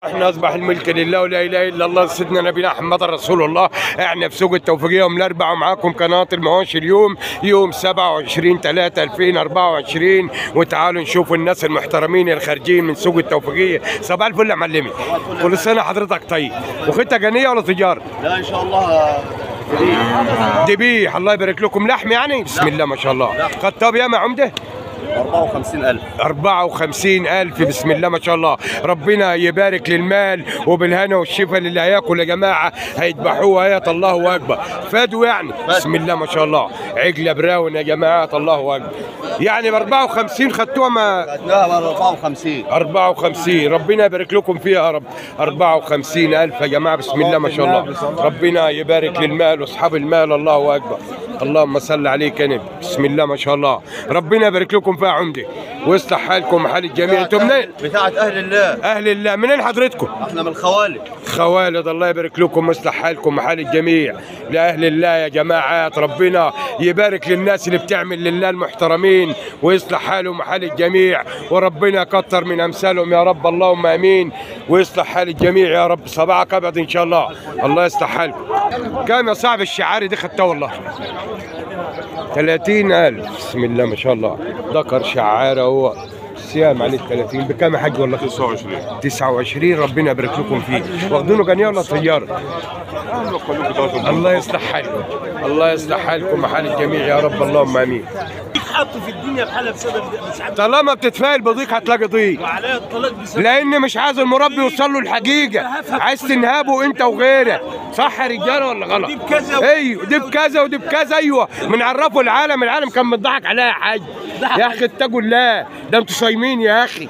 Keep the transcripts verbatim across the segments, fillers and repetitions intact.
احنا اصبح الملك لله ولا اله الا الله سيدنا نبينا محمد رسول الله. احنا في سوق التوفيقيه يوم الاربعاء ومعاكم قناه المواشي اليوم يوم سبعة وعشرين ثلاثة ألفين وأربعة وعشرين، وتعالوا نشوفوا الناس المحترمين الخارجين من سوق التوفيقيه. صباح الفل يا معلمي، كل سنه حضرتك طيب. وخدتها جنيه ولا تجار؟ لا ان شاء الله ذبيح. ذبيح، الله يبارك لكم. لحم يعني؟ بسم الله ما شاء الله. خدتها بياما عمده؟ أربعة وخمسين ألف. أربعة وخمسين ألف، بسم الله ما شاء الله. ربنا يبارك للمال وبالهنا والشفاء للي هياكل يا جماعه، هيذبحوها يا الله اكبر. فادوا يعني، بسم الله ما شاء الله. عجله براون يا جماعه، الله اكبر. يعني ب أربعة وخمسين خدتوها؟ ما خدناها ب أربعة وخمسين. أربعة وخمسين، ربنا يبارك لكم فيها يا رب. أربعة وخمسين ألف يا جماعه، بسم الله ما شاء الله. ربنا يبارك للمال واصحاب المال، الله اكبر. اللهم صل عليك يا نبي، بسم الله ما شاء الله. ربنا يبارك لكم فيها عمده ويصلح حالكم وحال الجميع. انتم منين؟ بتاعت اهل الله. اهل الله. منين حضرتكم؟ احنا من الخوالد. خوالد، الله يبارك لكم ويصلح حالكم وحال الجميع. لاهل الله يا جماعات، ربنا يبارك للناس اللي بتعمل لله المحترمين ويصلح حالهم وحال الجميع، وربنا يكتر من امثالهم يا رب، اللهم امين. ويصلح حال الجميع يا رب. صباحك ابيض ان شاء الله، الله يصلح حالكم. كام يا صاحب الشعاري دي خدتها والله؟ ثلاثين ألف، بسم الله ما شاء الله. ذكر شعارة هو صيام عليه ثلاثين. بكام يا حاج والله؟ تسعة وعشرين. تسعة وعشرين، ربنا يبارك لكم فيه. واخدينه جنيه ولا طياره؟ الله يصلح حالكم، الله يصلح حالكم وحال الجميع يا رب، اللهم امين. حطوا في الدنيا بحالها بسبب طالما بتتفائل بضيق هتلاقي ضيق، وعليها الطلاق بسبب، لان مش عايز المربي يوصل له الحقيقه، عايز تنهبه انت وغيرك. صح يا رجاله ولا غلط؟ دي بكذا و... ايوه دي بكذا ودي بكذا. ايوه بنعرفه العالم، العالم كان متضحك عليها يا حاج. يا اخي اتقوا الله، ده انتوا صايمين يا اخي.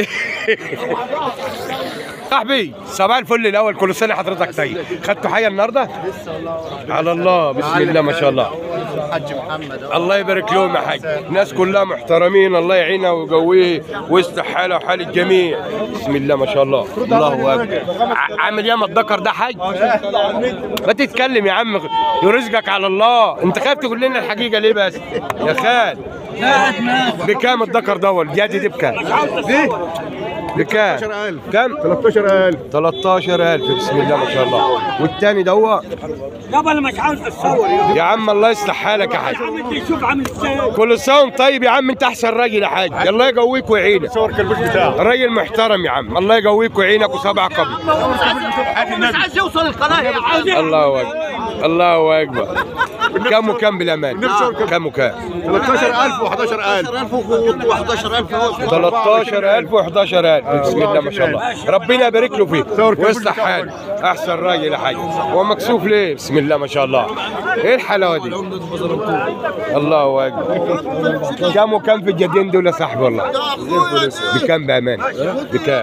صاحبي صباح الفل الاول، كل سنه حضرتك طيب. خدتوا حاجه النهارده؟ لسه والله على الله، بسم الله ما شاء الله. الحاج محمد الله يبارك لهم يا حاج، ناس كلها محترمين، الله يعينها ويقويه ويصلح حاله وحال الجميع. بسم الله ما شاء الله، الله اكبر. عامل ايه ما الذكر ده حاج؟ ما تتكلم يا عم، يرزقك على الله. انت خايف تقول لنا الحقيقه ليه بس يا خال؟ بكام الذكر ده والجدي دي بكام؟ بكام؟ كام؟ ثلاثة عشر ألف. ثلاثة عشر ألف، بسم الله ما شاء الله. والثاني ده هو قبل مش عاوز اتصور يا عم، الله يصلح حالك يا حاج. شوف عامل ازاي. كل سنه وانت طيب يا عم، انت احسن راجل يا حاج، الله يقويك ويعينك. صور كالبوش بتاعه. راجل محترم يا عم، الله يقويك ويعينك وصبعك قبل. مش عايز يوصل القناه، عاوز الله اكبر، الله اكبر. كم وكم بالامان؟ كم وكم؟ ثلاثة عشر ألف و11 ألف. واحد عشر ألف ثلاثة عشر ألف و11 ألف، بسم الله ما شاء الله. ربنا يبارك له فيك ويصلح حاله. احسن راجل يا حاج. هو مكسوف ليه؟ بسم الله ما شاء الله. ايه الحلاوه دي؟ الله اكبر. كم وكم في الجدين دول يا صاحبي والله؟ بكم بامان؟ بكام؟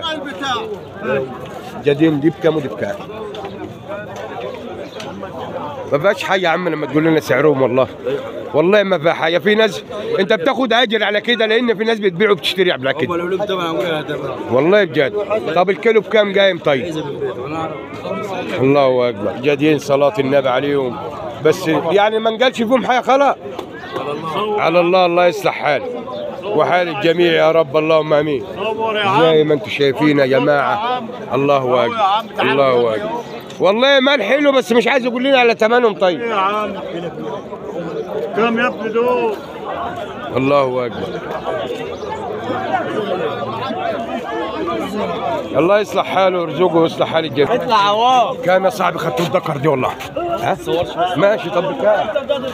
جدين دي بكام ودي بكام؟ ما فيهاش حاجه يا عم لما تقول لنا سعرهم، والله والله ما فيها حاجه. في ناس انت بتاخد اجر على كده، لان في ناس بتبيع وبتشتري على كده والله بجد. طب الكيلو بكام قايم طيب؟ الله اكبر. جادين صلاه النبي عليهم، بس يعني ما نقالش فيهم حاجه خلاص. على الله، الله يصلح حالك وحال الجميع يا رب، اللهم امين. زي ما انتم شايفين يا جماعه، الله اكبر، الله اكبر. والله مال حلو، بس مش عايز يقول لنا على ثمنهم طيب. يا عم كم يا ابني دول؟ الله اكبر. الله يصلح حاله ويرزقه ويصلح حال الجميع. اطلع عوام. كام يا صاحبي خدتوا الذكر دي والله؟ ها؟ ماشي. طب بكام؟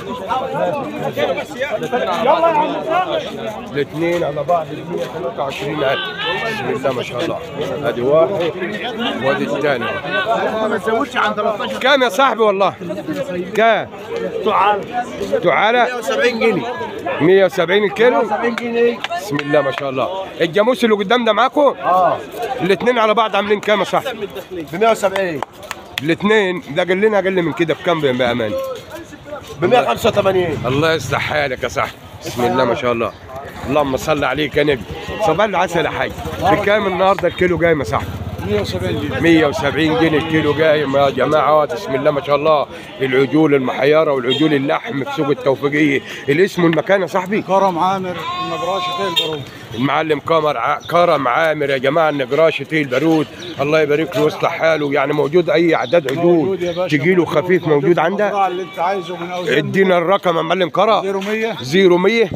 الاثنين على بعض ب ثلاثة وعشرين ألف، بسم الله ما شاء الله. ادي واحد وادي الثاني. ما تزودش عن ثلاثة عشر. كام يا صاحبي والله؟ كام؟ تعال. تعالى مئة وسبعين جنيه. مئة وسبعين الكيلو، مئة وسبعين جنيه. بسم الله ما شاء الله. الجاموس اللي قدام ده معاكم؟ اه. الاثنين على بعض عاملين كام يا صاحبي؟ ب مئة وسبعين. الاثنين ده قال لنا اقل من كده بكام بامان؟ ب مئة وخمسة وثمانين. الله يصلح حالك يا صاحبي، بسم الله ما شاء الله. اللهم صل عليك يا نبي. صباح العسل يا حاج. بكام النهارده الكيلو جاي يا صاحبي؟ مئة وسبعين جنيه. مئة وسبعين جنيه الكيلو جاي يا جماعه، بسم الله ما شاء الله. العجول المحيره والعجول اللحم في سوق التوفيقيه. الاسم والمكان يا صاحبي؟ كرم عامر النبراشي خير البارود. المعلم كمر ع- كرم عامر يا جماعه النجراش تيل بارود، الله يبارك له ويصلح حاله. يعني موجود اي اعداد عدود تجي له خفيف موجود عندك. اللي انت عايزه من اول ادينا الرقم يا معلم كرم. صفر مية صفر مية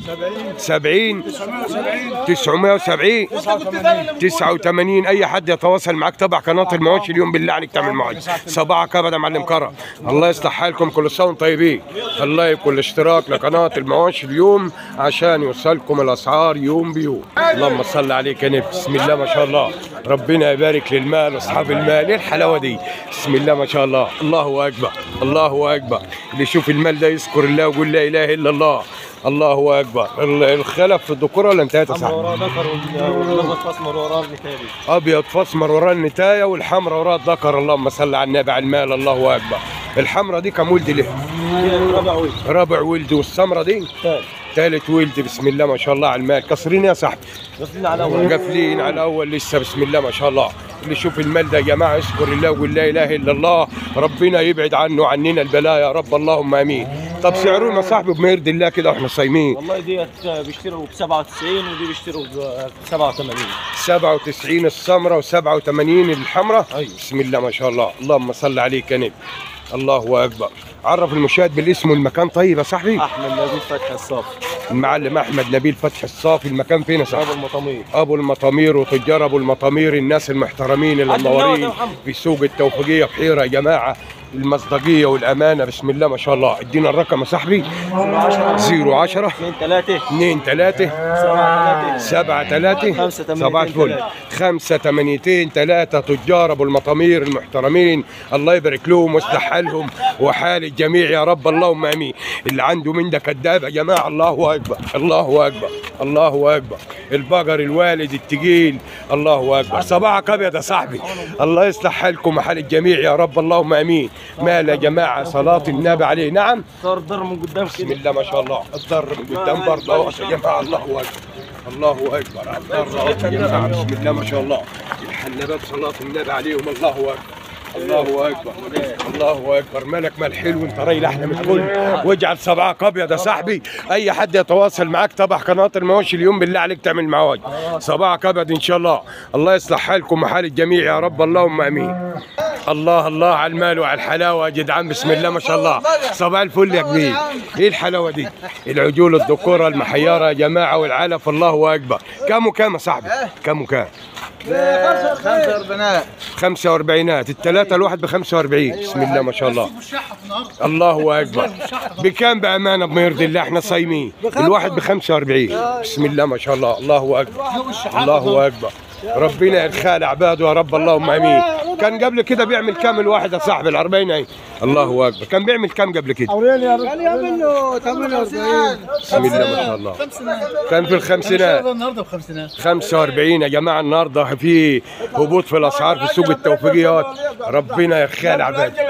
سبعين تسعمية وسبعين تسعة وثمانين. اي حد يتواصل معاك تبع قناه المواشي اليوم بالله عليك تعمل معاك صباحك ابدا يا معلم كرم. الله يصلح حالكم، كل سنه وانتم طيبين. الله يكون الاشتراك لقناه المواشي اليوم عشان يوصلكم الاسعار يوم بيوم. اللهم صل عليك يا نبي. بسم الله ما شاء الله، ربنا يبارك للمال واصحاب المال. ايه الحلاوه دي؟ بسم الله ما شاء الله، الله اكبر الله اكبر. اللي يشوف المال ده يذكر الله ويقول لا اله الا الله. الله اكبر. الخلف في الذكوره ولا انتهت يا صاحبي؟ وراه ذكر والابيض فاسمر وراه النتايه. ابيض فاسمر وراه النتايه والحمراء وراه الذكر. اللهم صل على النبي على المال. الله اكبر. الحمراء دي كم ولد له؟ ربع ولد. رابع ولد. والسمراء دي؟ ثالث. ثالث ولد. بسم الله ما شاء الله على المال. كسرين يا صاحبي؟ قافلين على الاول. قافلين على الاول لسه. بسم الله ما شاء الله. اللي يشوف المال ده يا جماعه يشكر الله ويقول لا اله الا الله، ربنا يبعد عنه عننا البلاء يا رب اللهم امين. طب سعرونا صاحبي بما يرضي الله كده واحنا صايمين. والله ديت بيشتروا ب سبعة وتسعين ودي بيشتروا ب سبعة وثمانين. سبعة وتسعين السمراء وسبعة وثمانين الحمراء. أيوة. بسم الله ما شاء الله، اللهم صل عليك يا نبي. الله اكبر. عرف المشاهد بالاسم والمكان طيب يا صاحبي. احمد نبيل فتحي الصافي. المعلم احمد نبيل فتحي الصافي. المكان فين يا صاحبي؟ ابو المطامير. ابو المطامير وتجار ابو المطامير، الناس المحترمين اللي منورين في سوق التوفيقيه بحيره يا جماعه. المصداقيه والامانه. بسم الله ما شاء الله. ادينا الرقم يا صاحبي. صفر عشرة اثنين ثلاثة اثنين ثلاثة سبعة ثلاثة سبعة ثلاثة خمسة ثمانيتين صباح الفل. ثلاثة. خمسة ثمانيتين ثلاثة تجار ابو المطامير المحترمين، الله يبارك لهم ويصلح حالهم وحال الجميع يا رب اللهم امين. اللي عنده من ده كذاب يا جماعه. الله اكبر الله اكبر الله اكبر. البقر الوالد التقيل. الله اكبر. صباحك ابيض يا صاحبي. الله يصلح حالكم وحال الجميع يا رب اللهم امين. مال يا جماعه صلاه النبي عليه. نعم. صار ضر من قدام بسم كده. الله ما شاء الله. الضر من قدام برضه أهو يا جماعه. الله اكبر الله اكبر. الضر أهو يا جماعه. بسم الله ما شاء الله. الحلبات صلاه النبي عليهم. الله اكبر الله اكبر الله اكبر. مالك مال حلو انت راجل احلى من الكل. واجعل صباعك ابيض يا صاحبي. اي حد يتواصل معاك تبع قناه المواشي اليوم بالله عليك تعمل معاه واجب. صباعك ابيض ان شاء الله. الله يصلح حالكم وحال الجميع يا رب اللهم امين. الله الله على المال وعلى الحلاوه يا جدعان. بسم الله ما شاء الله. صباح الفل يا كبير. ايه الحلاوه دي؟ العجول الذكوره المحيره يا جماعه والعلف. الله اكبر. كم وكم يا صاحبي؟ كم وكم؟ خمسة وأربعينات. خمسة وأربعينات. الثلاثة الواحد ب خمسة وأربعين. بسم الله ما شاء الله. الله أكبر. بكام بأمانة بما يرضي الله احنا صايمين؟ الواحد ب خمسة وأربعين. بسم الله ما شاء الله. الله أكبر الله أكبر. ربنا يرخى لعباده يا رب اللهم امين. كان قبل كده بيعمل كام الواحد يا صاحبي؟ الأربعين اهي. الله اكبر. كان بيعمل كام قبل كده؟ كان يعمل له ثمانية وأربعين. بسم الله ما شاء الله. كان في الخمسينات. النهارده بخمسينات. خمسة وأربعين يا جماعه. النهارده في هبوط في الاسعار في سوق التوفيقيات. ربنا يرخى لعباده.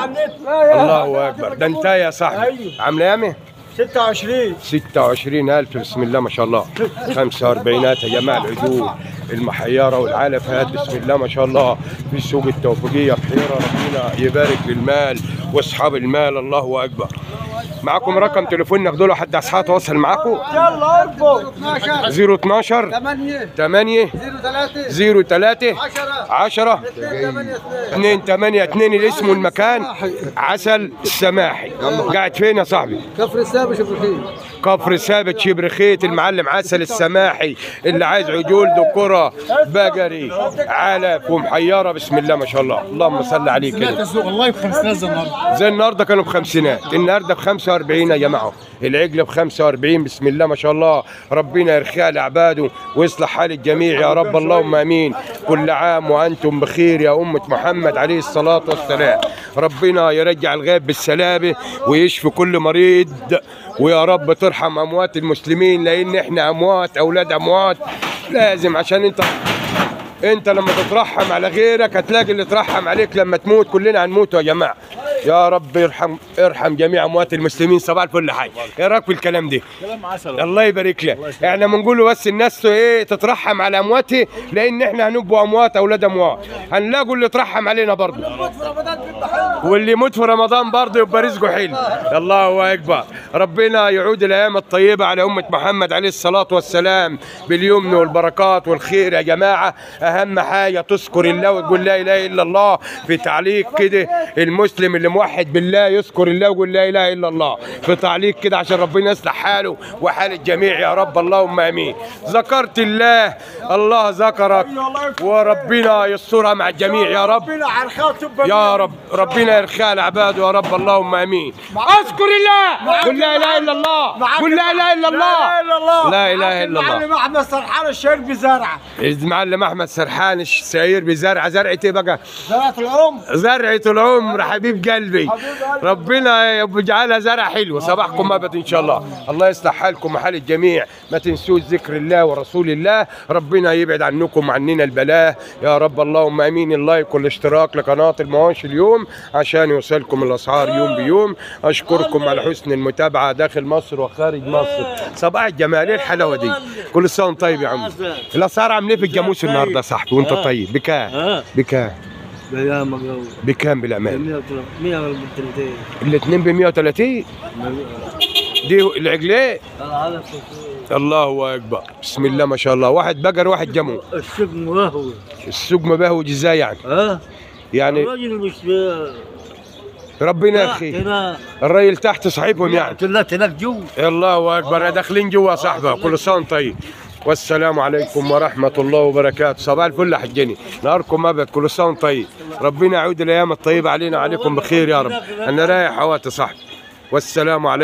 الله اكبر. ده انت يا صاحبي عامله يامه؟ ستة وعشرين. ستة وعشرين ألف. بسم الله ما شاء الله. خمسة وأربعينات يا جماعة. العجول المحيرة والعلفات. بسم الله ما شاء الله. في سوق التوفيقية بحيرة. ربنا يبارك للمال واصحاب المال. الله أكبر. معكم رقم تليفون ناخدوله حد اصحاب تواصل معاكم. يلا اربط. صفر اتناشر ثمانية ثمانية صفر ثلاثة صفر ثلاثة عشرة عشرة اثنين ثمانية اثنين. الاسم والمكان عسل السماحي. قاعد فين يا صاحبي؟ كفر السابع شبرخيت. كفر ثابت شبرخيت. المعلم عسل السماحي. اللي عايز عجول ذكورة بقري علف ومحيرة. بسم الله ما شاء الله. اللهم صل عليك كده. السوق والله بخمسينات زي النهارده. زي النهارده كانوا بخمسينات. النهارده بخمسة وأربعين يا جماعه. العجل بخمسة وأربعين. بسم الله ما شاء الله. ربنا يرخيها لعباده ويصلح حال الجميع يا رب اللهم امين. كل عام وانتم بخير يا امه محمد عليه الصلاه والسلام. ربنا يرجع الغيب بالسلامه ويشفي كل مريض. ويا رب ترحم اموات المسلمين لان احنا اموات اولاد اموات. لازم عشان انت انت لما تترحم على غيرك هتلاقي اللي ترحم عليك لما تموت. كلنا هنموت يا جماعه. يا رب ارحم ارحم جميع اموات المسلمين. صباح الفل حي. ايه رايك في الكلام ده؟ كلام عسل. الله يبارك لك. احنا بنقوله بس الناس ايه تترحم على امواتها لان احنا هنبقوا اموات اولاد اموات. هنلاقوا اللي ترحم علينا برضه. واللي يموت في رمضان برضه يبقى رزقه حلو. الله اكبر. ربنا يعود الايام الطيبه على امه محمد عليه الصلاه والسلام باليمن والبركات والخير. يا جماعه اهم حاجه تذكر الله وتقول لا اله الا الله. في تعليق كده المسلم اللي موحد بالله يذكر الله ويقول لا اله الا الله في تعليق كده عشان ربنا يصلح حاله وحال الجميع يا رب. اللهم امين. ذكرت الله الله ذكرك وربنا يسترها مع الجميع يا رب يا رب. ربنا يرخيها لعباده يا رب. اللهم امين. اذكر الله قل لا اله الا الله قل لا اله الا الله لا اله الا الله. المعلم احمد سرحان الشهير بزرعه. المعلم احمد سرحان الشهير بزرعه. زرعه ايه بقى؟ زرعه العمر. زرعه العمر حبيب قلبي. ربنا يجعلها زرع حلو. صباحكم ابد ان شاء الله. الله يصلح حالكم وحال الجميع. ما تنسوش ذكر الله ورسول الله. ربنا يبعد عنكم وعننا البلاء يا رب. اللهم امين. اللايك والاشتراك لقناه المواشي اليوم عشان يوصلكم الاسعار يوم بيوم. اشكركم على حسن المتابعه داخل مصر وخارج مصر. صباح الجمال. ايه الحلاوه دي؟ كل سنه وانت طيب يا عم. الاسعار عامله ايه في الجاموس النهارده يا صاحبي وانت طيب؟ بكام؟ بكام؟ بكام بالامان؟ الاثنين ب مية وثلاثين. دي العجلين. الله اكبر. بسم الله ما شاء الله. واحد بقر واحد جمو. السوق مبهوج. السوق مبهوج ازاي يعني؟ اه يعني الراجل مش ربنا يخي الراجل تحت صاحبهم يعني. طلعت هناك جوا. الله اكبر. داخلين جوا صاحبه. كل سنه وانت طيب. والسلام عليكم ورحمه الله وبركاته. صباح الفل يا حجني. نهاركم ابد. كل سنه وانت طيب. ربنا يعود الايام الطيبه علينا وعليكم بخير يا رب. انا رايح اهوت يا صاحبي. والسلام عليكم.